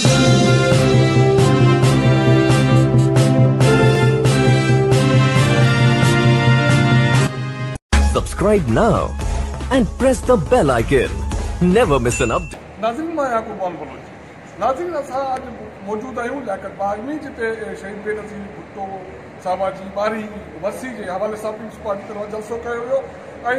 Subscribe now and press the bell icon. Never miss an update. नाज़रीन मैं कुर्बान बलोच नाज़रीन असां अॼु मौजूदु आहियूं लियाकत बाग में जिते शहीद बेनज़ीर भुट्टो साहिबा जी ॿारहीं वरसी जे हवाले सां पीपल्स पार्टी तरफ़ां जलसो कयो वियो ऐं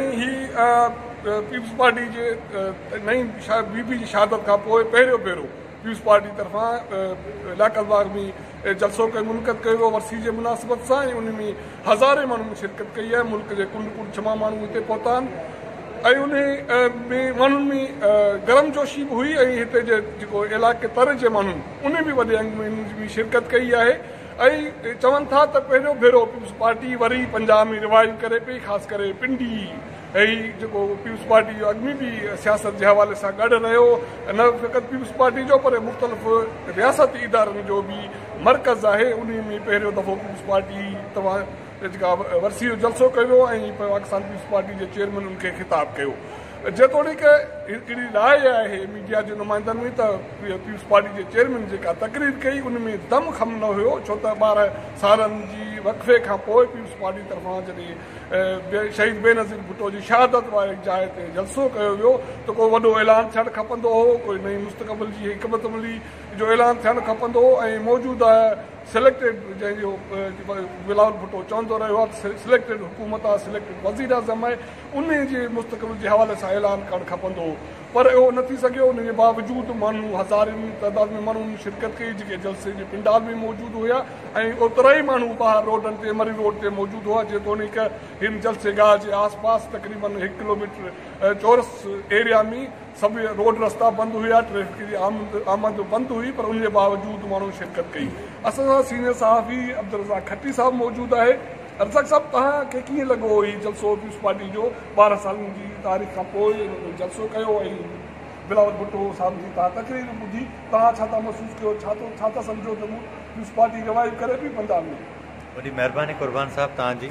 पीपल्स पार्टी जे नई बीबी जी शहादत खां पोइ पहिरियों पीपल्स पार्टी तरफ़ां लियाकत बाग में जलसो मुनक़द कयो वियो वरसी जे मुनासिबत सां ऐं उन में हज़ारे माण्हुनि शिरकत कई आहे। मुल्क जे कुल तमामु माण्हू हिते पहुता आहिनि ऐं उन में माण्हुनि में गरम जोशी बि हुई ऐं हिते जे जेको इलाइक़े तर जे माण्हू उन बि वॾे अंग में बि शिरकत कई आहे ऐं चवनि था त पहिरियों भेरो पीपल्स पार्टी वरी पंजाब में रिवाइव करे पई, ख़ासि करे पिंडी ऐं जेको पीपल्स पार्टी जो अॻु में बि सियासत जे हवाले सां गॾु रहियो न फ़क़ति पीपल्स पार्टी जो पर मुख़्तलिफ़ रियासती इदारनि जो बि मर्कज़ आहे। उन में पहिरियों दफ़ो पीपल्स पार्टी तव्हां जेका वरसी जो जलसो कयो ऐं पाकिस्तान पीपल्स पार्टी जे चेयरमैन उनखे ख़िताब कयो जेतोणीक हिकिड़ी राय आहे मीडिया जे नुमाइंदनि में त पीपल्स पार्टी जे चेयरमैन जेका तकरीर कई उन में दम खम न हुयो छो त 12 सालनि जी वक़फ़े खां पोइ पीपल्स पार्टी तरफ़ां जॾहिं शहीद बेनज़ीर भुट्टो जी शहादत वारी जाइ ते जलसो कयो वियो त को वॾो ऐलान थियणु खपंदो हो, कोई नई मुस्तक़बिल जी हिकमत अमली जो ऐलान थियणु खपंदो हो ऐं मौजूदा सिलेक्टेड जंहिंजो बिलावल भुट्टो चवंदो रहियो आहे सिलेक्टेड हुकूमत आहे, सिलेक्टेड वज़ीर आज़म आहे, उन जे मुस्तक़बिल जे हवाले सां ऐलान करणु खपंदो हो पर उहो न थी सघियो। उन जे बावजूदि माण्हू हज़ारनि तइदाद में माण्हुनि शिरकत कई जेके जलसे जे पिंडाल में मौजूदु हुया ऐं ओतिरा ई माण्हू ॿाहिरि रोडनि ते मरी रोड ते मौजूदु हुआ जेतोणीक हिन जलसेगाह जे आसपास तक़रीबन 1 किलोमीटर चौरस एरिया में सभु रोड रस्ता बंदि हुआ, ट्रैफिक जी आमद बंदि हुई पर उन जे बावजूदि माण्हू शिरकत कई। असां सां सीनियर सहाफ़ी अब्दुल रज़ाक खट्टी साहब मौजूदु आहे। रज़ाक साहब तव्हांखे कीअं लॻो हीउ जलसो पीपल्स पार्टी जो 12 सालनि जी तारीख़ खां पोइ जलसो कयो ऐं बिलावल भुट्टो साहिब जी तव्हां तकरीर ॿुधी तव्हां छा था महसूसु कयो, छा था सम्झो त पीपल्स पार्टी रिवाइव करे पई पंजाब में? वॾी महिरबानी कुर्बान साहब तव्हांजी।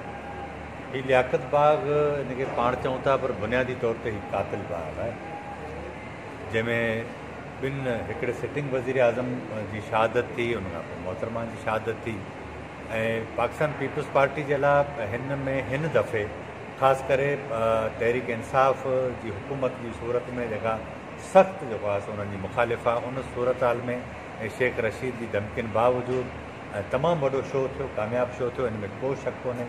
हीउ लियाकत बाग हिनखे पाण चऊं था पर बुनियादी तौर ते हीउ कातिल बाग आहे जंहिंमें ॿिनि हिकिड़े सिटिंग वज़ीर आज़म जी शहादत थी, उन खां पोइ मोहतरमा जी शहादत थी ऐं पाकिस्तान पीपल्स पार्टी जे लाइ हिन दफ़े ख़ासि करे तहरीक इंसाफ़ जी हुकूमत जी सूरत में जेका सख़्तु जेको आहे उन्हनि जी मुख़ालिफ़ आहे उन सूरत हाल में शेख रशीद जी धमकियुनि बावजूदि तमामु वॾो शो थियो, कामयाबु शो थियो, हिन में को शक कोन्हे।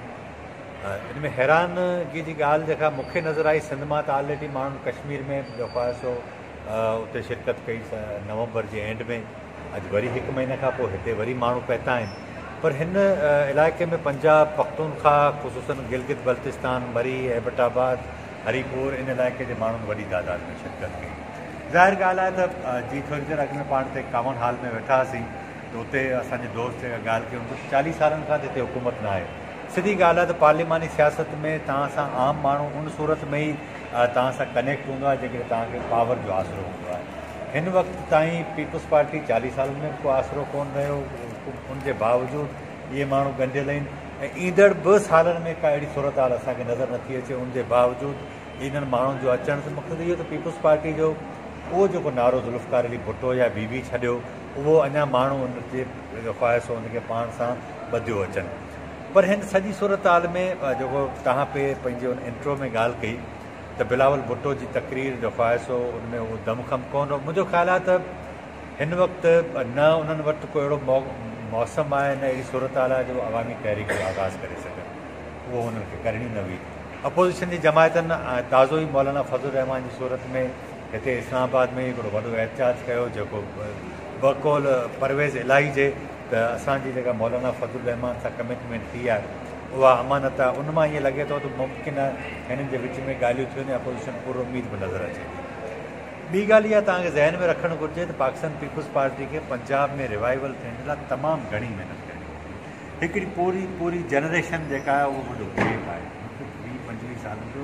इन में हैरानगी जी ॻाल्हि जेका मूंखे नज़र आई सिंध मां त ऑलरेडी माण्हुनि कश्मीर में जेको आहे सो उते शिरकत कई नवंबर जे एंड में, अॼु वरी 1 महीने खां पोइ हिते वरी माण्हू पहुता आहिनि पर हिन इलाइक़े में पंजाब पख्तूनख्वा ख़ुसूसन गिलगित बल्तिस्तान मरी एबटाबाद हरीपुर इन इलाइक़े जे माण्हुनि वॾी तादाद में शिरकत कई। ज़ाहिर ॻाल्हि आहे त जी थोरी देरि अॻु में पाण ते कॉमन हॉल में वेठा हुआसीं त उते असांजे दोस्त जेका ॻाल्हि कयूं 40 सालनि खां हिते हुकूमत न आहे। सिधी ॻाल्हि आहे त पार्लिमानी सियासत में तव्हां सां आम माण्हू उन सूरत में ई तव्हां सां कनेक्ट हूंदो आहे जेकॾहिं तव्हांखे पावर जो आसिरो हूंदो आहे। हिन वक़्तु ताईं पीपल्स पार्टी 40 सालनि में को आसिरो कोन रहियो, उनजे बावजूदि इहे माण्हू ॻंढियल आहिनि ऐं ईंदड़ 2 सालनि में का अहिड़ी सूरत हाल असांखे नज़र नथी अचे। उनजे बावजूदि इन्हनि माण्हुनि जो अचण जो मक़सदु इहो त पीपल्स पार्टी जो उहो जेको नारो ज़ुल्फ़कार अली भुट्टो या बीबी छॾियो उहो अञा माण्हू उनजे जेको आहे सो उनखे पाण सां ॿधियो अचनि। पर हिन सॼी सूरत हाल में जेको तव्हां पंहिंजे उन इंट्रो में ॻाल्हि कई त बिलावल भुट्टो जी तकरीर जेको आहे सो उनमें उहो दमख़म कोन हो। मुंहिंजो ख़्यालु आहे त हिन वक़्तु न उन्हनि वटि को अहिड़ो मौसम आहे न अहिड़ी सूरत हाल आहे जो अवामी तहरीक जो आगाज़ करे सघनि, उहो हुननि खे करणी न हुई। अपोज़िशन जी जमायतनि ताज़ो ई मौलाना फज़लुर रहमान जी सूरत में हिते इस्लामाबाद में हिकिड़ो वॾो एहतिजाज कयो जेको बक़ौल परवेज़ इलाही जे त असांजी जेका मौलाना फज़लुर रहमान सां कमिटमेंट थी आहे उहा अमानत आहे। उन मां ईअं लॻे थो त मुमकिन आहे हिननि जे विच में ॻाल्हियूं थियूं आहिनि, अपोज़िशन पूरो उमेद बि नज़र अचे थी। ॿी ॻाल्हि इहा तव्हांखे ज़हन में रखणु घुरिजे त पाकिस्तान पीपल्स पार्टी खे पंजाब में रिवाइवल थियण जे लाइ तमामु घणी महिनत करणी हिकिड़ी पूरी जनरेशन जेका आहे उहो वॾो गैप आहे 20-25 सालनि जो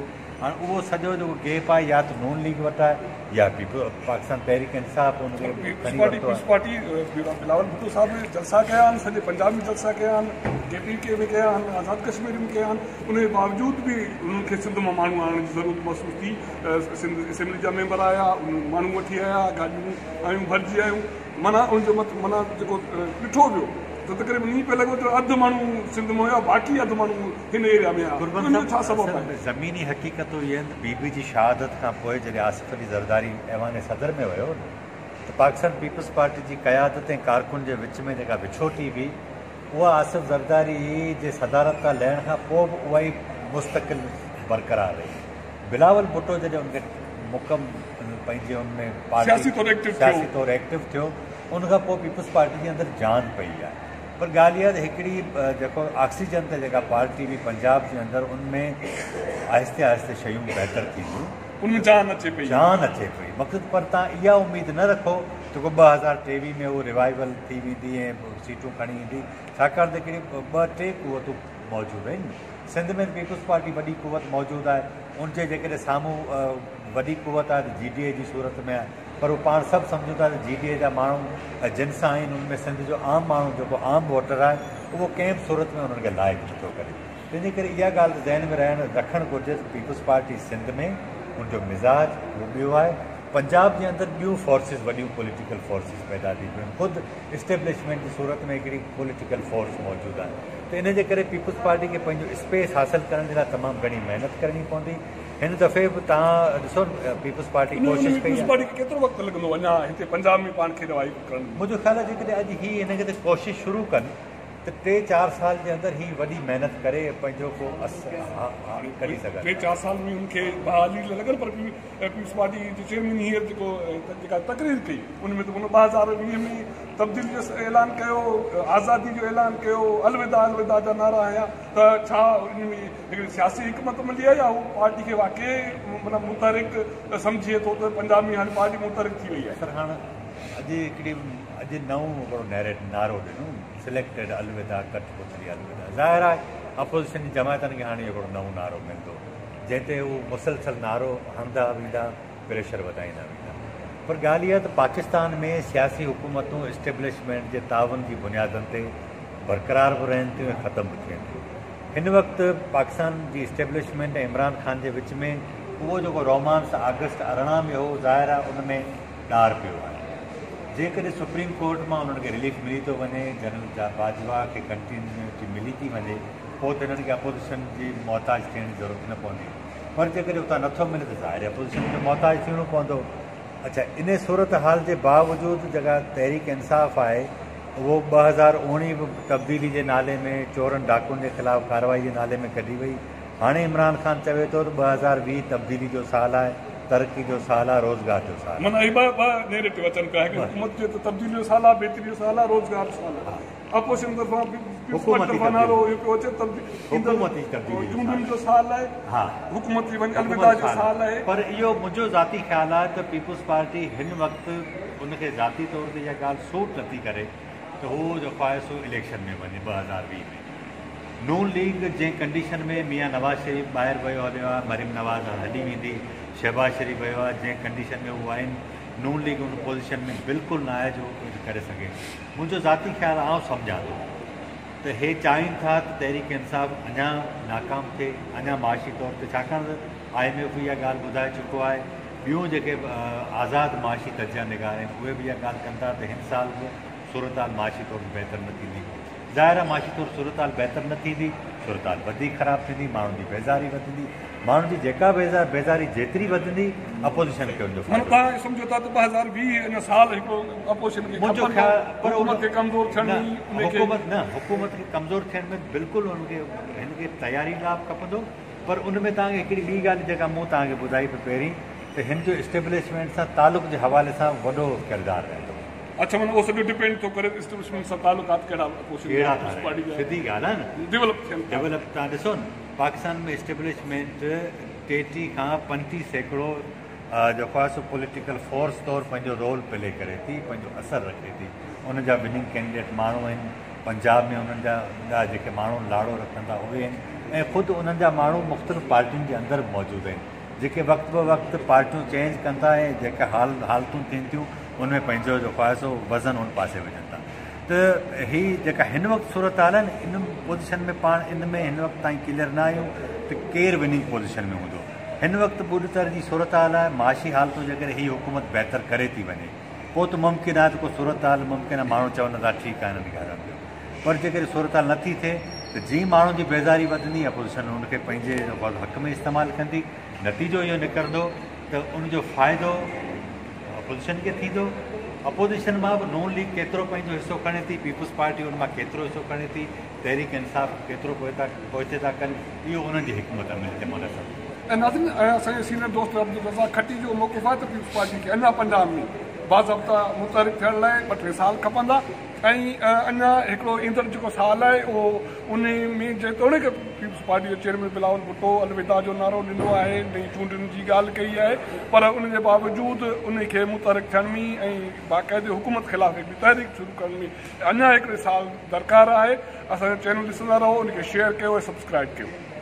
हाणे उहो सॼो जेको गैप आहे या त नून लीग वटि आहे या पाकिस्तान तहरीक इंसाफ़ हुनखे खणी वरितो आहे। पार्टी बिलावल भुट्टो साहब ने जलसा कया आहिनि, सॼे पंजाब में जलसा कया आहिनि, KPK में कया आहिनि, आज़ाद कश्मीर में कया आहिनि। उन जे बावजूद बि उन्हनि खे सिंध मां माण्हू आणण जी ज़रूरत महसूस थी। सिंध असेंबली जा मेंबर आया, माण्हू वठी आया, गाॾियूं आयूं भरिजी आयूं। माना उनजो माना जेको ॾिठो वियो त तक़रीबन ईअं पियो लॻो त अधु माण्हू सिंध में हुया, बाक़ी अधु माण्हू हिन एरिया में हुया। छा सबबु आहे? ज़मीनी हक़ीक़तूं इहे आहिनि त बीबी जी शहादत खां पोइ जॾहिं आसिफ अली ज़रदारी ऐवान सदर में वियो न, त पाकिस्तान पीपल्स पार्टी जी क़यादत ऐं कारकुन जे विच में जेका विछोटी हुई, उहा आसिफ ज़रदारी जे सदारत खां लहण खां पोइ बि उहा ई मुस्तक़िल बरक़रार रही। बिलावल भुट्टो जॾहिं उनखे मुकम पंहिंजे उनमें सियासी तौरु एक्टिव थियो, उनखां पोइ पीपल्स पार्टी जे अंदरि जान पई आहे। पर ॻाल्हि इहा त हिकिड़ी जेको ऑक्सीजन ते जेका पार्टी हुई पंजाब जे अंदरि, उनमें आहिस्ते आहिस्ते शयूं बहितर थींदियूं, उनमें जान अचे पई। मक़सदु पर तव्हां इहा उमेदु न रखो त को 2023 में उहो रिवाइवल थी वेंदी ऐं सीटूं खणी ईंदी, छाकाणि त हिकिड़ी 2-3 क़ुवतूं मौजूदु आहिनि। सिंध में पीपल्स पार्टी वॾी क़ुवत मौजूदु आहे, उनजे जेकॾहिं साम्हूं वॾी क़ुवत आहे त GDA जी सूरत में आहे। पर उहो पाण सभु सम्झूं था त GDA जा माण्हू जिन सां आहिनि, उनमें सिंध जो आम माण्हू जेको आम वोटर आहे, उहो कंहिं बि सूरत में उन्हनि खे लाइक़ु नथो करे। तंहिंजे करे इहा ॻाल्हि त ज़हन में रखणु घुरिजे त पीपल्स पार्टी सिंध में उनजो मिज़ाज उहो ॿियो आहे। पंजाब जे अंदरि ॿियूं फोर्सिस, वॾियूं पॉलिटिकल फोर्सिस पैदा थी पियूं आहिनि। ख़ुदि इस्टेब्लिशमेंट जी सूरत में हिकिड़ी पॉलिटिकल फोर्स मौजूदु आहे। त इन जे करे पीपल्स पार्टी खे पंहिंजो स्पेस हासिलु करण जे लाइ तमामु घणी महिनत करणी पवंदी। हिन दफ़े बि तव्हां ॾिसो पीपल्स पार्टी कोशिशि कई आहे। पार्टी खे केतिरो वक़्तु लॻंदो अञा हिते पंजाब में पाण खे रिवाइव करण? मुंहिंजो ख़्यालु आहे जेकॾहिं अॼु ही हिनखे त कोशिशि शुरू कनि त 3-4 साल जे अंदरि ही वॾी महिनत करे पंहिंजो को कढी सघनि। 3-4 साल में उनखे बहाली लॻनि। पर पीपल्स पार्टी जे चेयरमैन हींअर जेका तकरीर कई, उनमें त उन 2020 में तब्दीली जो ऐलान कयो, आज़ादी जो ऐलान कयो, अलविदा जा नारा आया। त छा उनमें हिकिड़ी सियासी हिकमत मिली आहे या हू पार्टी खे वाक़ई माना मुतहरिक सम्झे थो त पंजाब में हाणे पार्टी मुतहरिक थी वई आहे? सर हाणे अॼु नओं हिकिड़ो नारो ॾिनो, सिलेक्टेड अलविदा, कठपुतली अलविदा। ज़ाहिर आहे अपोज़िशन जी जमायतनि खे हाणे हिकिड़ो नओं नारो मिलंदो, जंहिं ते हू मुसलसल नारो हणंदा वेंदा, प्रेशर वधाईंदा वेंदा। पर ॻाल्हि इहा त पाकिस्तान में सियासी हुकूमतूं इस्टेब्लिशमेंट जे तावन जी बुनियादनि ते बरक़रार बि रहनि थियूं ऐं ख़तमु बि थियनि थियूं। हिन वक़्तु पाकिस्तान जी इस्टेब्लिशमेंट ऐं इमरान ख़ान जे विच में उहो जेको रोमांस अगस्त 18 में हो, ज़ाहिर आहे उन में ॾार पियो आहे। जेकॾहिं सुप्रीम कोर्ट मां उन्हनि खे रिलीफ मिली थो वञे, जनरल बाजवा खे कंटिन्यूटी मिली थी वञे, पोइ त हिननि खे अपोज़िशन जी मोहताज थियण जी ज़रूरत न पवंदी। पर जेकॾहिं उतां नथो मिले त ज़ाहिर अपोज़िशन जो मोहताज थियणो पवंदो। अच्छा, इन सूरत हाल जे बावजूदु जेका तहरीक इंसाफ़ आहे, उहो 2019 बि तब्दीली जे नाले में, चोरनि डाकुनि जे ख़िलाफ़ु कार्रवाई जे नाले में कढी वई। हाणे इमरान ख़ान चवे थो त 2020 तब्दीली जो साल आहे, तरक़ी जो साल आहे, रोज़गार जो साल आहे। माना ॿ नेरेटिव अचनि पिया, हिकिड़ी हुकूमत जो त तब्दीली जो साल आहे, बेहतरी जो साल आहे, रोज़गार जो साल आहे। अपोज़िशन तरफ़ां नारो इहो पियो अचे हुकूमती तब्दीली चूंडुनि जो साल आहे, हा, हुकूमती वञी अलविदा जो साल आहे। पर इहो मुंहिंजो ज़ाती ख़्यालु आहे त पीपल्स पार्टी हिन वक़्तु उनखे ज़ाती तौर ते इहा ॻाल्हि सूट नथी करे त हू जेको आहे सो इलेक्शन में वञे 2020 में। नून लीग जंहिं कंडीशन में मियां नवाज़ शरीफ़ ॿाहिरि वियो हलियो आहे, मरीम नवाज़ हली वेंदी, शहबाज शरीफ़ वियो आहे, जंहिं कंडीशन में हू आहिनि, नून लीग उन पोज़ीशन में बिल्कुलु न आहे जो कुझु करे सघे। मुंहिंजो ज़ाती ख़्यालु आउं सम्झां थो त हे चाहिनि था त तहरीक इंसाफ़ अञा नाकाम थिए, अञा माशी तौर ते, छाकाणि त IMF इहा ॻाल्हि ॿुधाए चुको आहे। ॿियूं जेके आज़ादु माशी तजिया निगार आहिनि, उहे बि इहा ॻाल्हि कनि था त हिन साल बि सूरत हाल माशी तौरु बहितर न थींदी। ज़ाहिर आहे माशी तौरु सूरत हाल बहितर न थींदी, सूरत हाल वधीक ख़राबु थींदी, माण्हुनि जी बेज़ारी वधंदी। माण्हुनि जी जेका बेज़ारी जेतिरी वधंदी, अपोज़िशन खे हुनजो फ़ाइदो। तव्हां सम्झो था त 2020 अञा साल हिकिड़ो अपोज़िशन खे मुंहिंजो ख़्यालु, पर हुकूमत खे कमज़ोर थियण हुकूमत खे कमज़ोर थियण में बिल्कुलु हिनखे तयारी लाइ खपंदो। पर उन में तव्हांखे हिकिड़ी ॿी ॻाल्हि जेका मूं तव्हांखे ॿुधाई पियो पहिरीं, त हिन जो इस्टेब्लिशमेंट सां तालुक़ जे हवाले सां वॾो किरदारु रहंदो। अच्छा, माना उहो सॼो डिपेंड थो करे इस्टेब्लिशमेंट सां तालुकात कहिड़ा सिधी ॻाल्हि आहे न, डेवलप। तव्हां ॾिसो न, पाकिस्तान में इस्टेब्लिशमेंट 33 खां 35% जेको आहे सो पॉलिटिकल फोर्स तौरु पंहिंजो रोल प्ले करे थी, पंहिंजो असरु रखे थी। उनजा विनिंग कैंडिडेट माण्हू आहिनि, पंजाब में उन्हनि जा जेके माण्हू लाड़ो रखनि था उहे आहिनि, ऐं ख़ुदि उन्हनि जा माण्हू मुख़्तलिफ़ पार्टियुनि जे अंदरि मौजूदु आहिनि। जेके वक़्त ब वक़्तु पार्टियूं चेंज कनि था ऐं जेके हालतूं थियनि थियूं उनमें पंहिंजो जो ख़्वाहिशो वज़न उन पासे विझनि था। त ही जेका हिन वक़्तु सूरत हाल आहे न, इन पोज़ीशन में पाण हिन वक़्तु ताईं क्लियर न आहियूं त केरु विनिंग पोज़ीशन में हूंदो। हिन वक़्तु पूरी तरह जी सूरत हाल आहे, माशी हालतूं जेकॾहिं हीअ हुकूमत बहितर करे थी वञे पोइ त मुमकिन आहे त को सूरत हाल मुमकिन आहे माण्हू चवनि था ठीकु आहे हिननि ॻाल्हियुनि जो। पर जेकॾहिं सूरत हाल नथी थिए त जीअं माण्हू जी बेज़ारी वधंदी अपोज़िशन हुनखे पंहिंजे हक़ में इस्तेमालु कंदी, नतीजो इहो निकिरंदो त उनजो फ़ाइदो अपोज़िशन खे थींदो। अपोज़िशन मां बि नून लीग केतिरो पंहिंजो हिसो खणे थी, पीपुल्स पार्टी उन मां केतिरो हिसो खणे थी, तहरीक इंसाफ़ केतिरो पहुचे था कनि, इहो उन्हनि जी हिकमत अमल ते मुनहसर। ऐं नाज़रीन असांजे सीनियर दोस्त अब्दुल रज़ाक खटी जो मौक़िफ़ आहे त पीपुल्स पार्टी खे अञा पंजाब में बाज़ाब्ता मुतहरिक थियण लाइ 2-3 साल खपंदा ऐं अञा हिकिड़ो ईंदड़ जेको साल आहे उहो उन में जेतोणीकि पीपुल्स पार्टी जो चेयरमैन बिलावल भुट्टो अलविदा जो नारो ॾिनो आहे, नई चूंडुनि जी ॻाल्हि कई आहे, पर उनजे बावजूदि उनखे मुतहरिक थियण में ऐं बाक़ाइदे हुकूमत ख़िलाफ़ हिकिड़ी तहरीक शुरू करण में अञा हिकिड़े साल दरकार आहे। असांजो चैनल ॾिसंदा रहो, उनखे शेयर कयो ऐं सब्सक्राइब कयो।